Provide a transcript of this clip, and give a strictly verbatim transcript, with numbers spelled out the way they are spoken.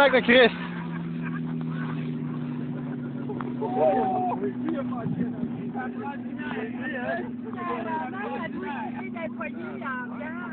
avec le Christ. La maman, elle doit essayer d'être poignée en dedans.